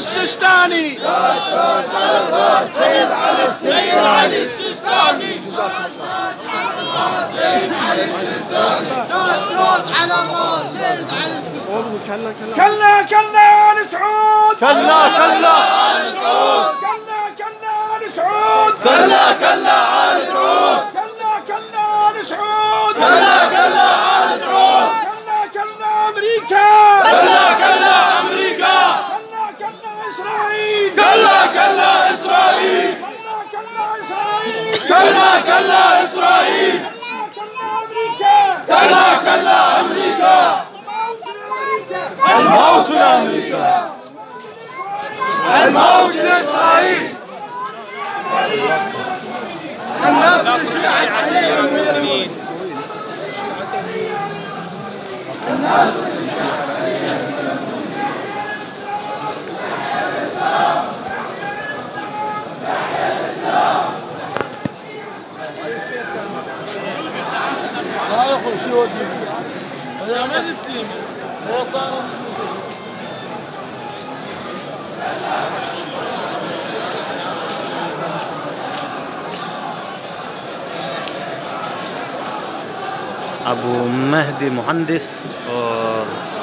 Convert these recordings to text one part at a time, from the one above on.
السيستاني. سيد علي السيد علي السيستاني. سيد علي السيستاني. راس على الراس سيد علي السيستاني. كلا كلا آل سعود. كلا كلا آل سعود. كلا كلا آل سعود. كلا كلا آل سعود. كلا كلا آل سعود. كلا كلا آل سعود. كلا كلا أمريكا. كلا كلا أمريكا. كلا كلا إسرائيل. كلا كلا إسرائيل. كلا كلا إسرائيل. كلا كلا أمريكا. الموت لأمريكا. الموت لإسرائيل. الناس تشيع عليهم المؤمنين. الناس تشيع عليهم. لا يا اخوي شو ودي؟ يا ما جبتي هو صار ابو مہدی مہندس اور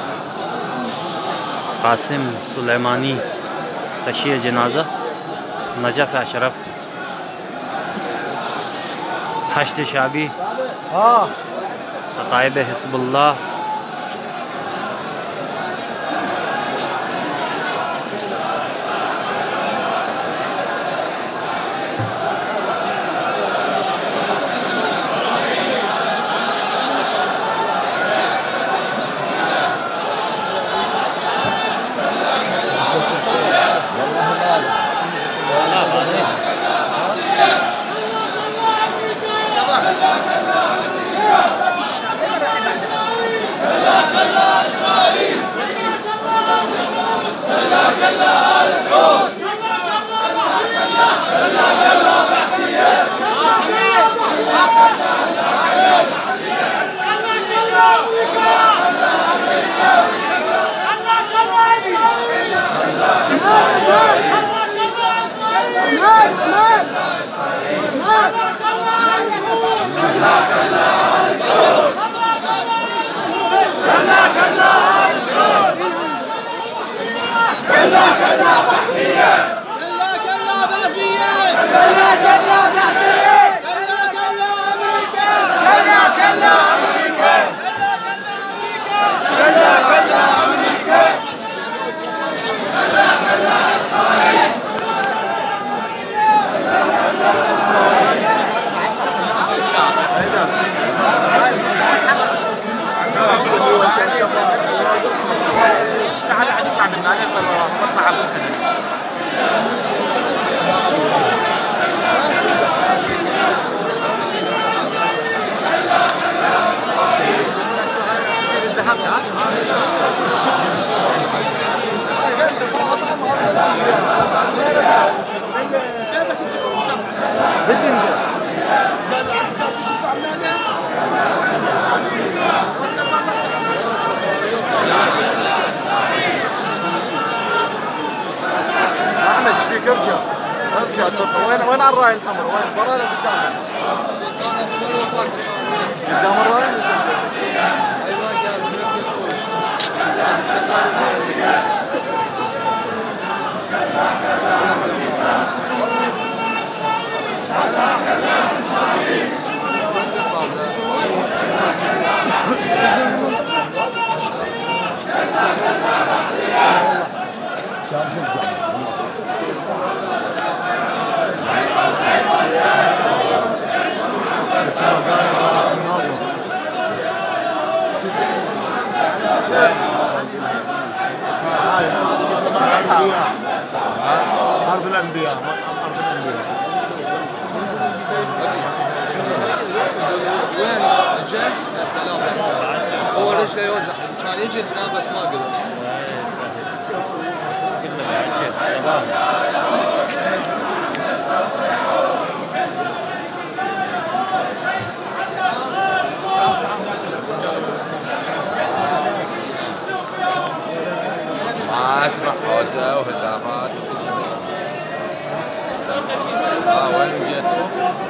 قاسم سلیمانی تشییع جنازہ، نجف اشرف، حشد شعبی، عطائب حزب اللہ، وين الراي الحمر؟ وين برا ولا قدام؟ قدام الراي؟ أرض الأنبياء. أرض الأنبياء. وين الجيش؟ هو رجله يوجع كان يجي هنا بس ما قدر. اسمع خوسه وهتافات وكل شيء وين جيتوا؟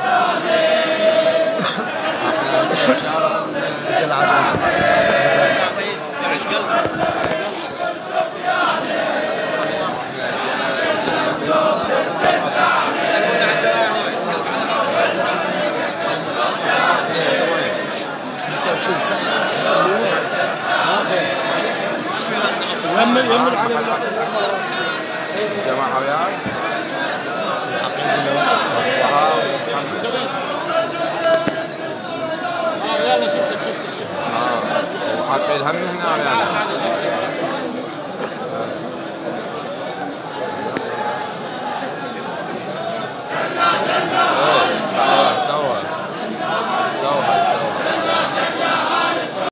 يمر على جماعة وياك؟ يلا شفت وحاطين هم هنا ويانا